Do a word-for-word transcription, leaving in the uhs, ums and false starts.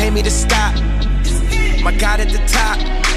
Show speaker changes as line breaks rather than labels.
made me to stop. My God at the top.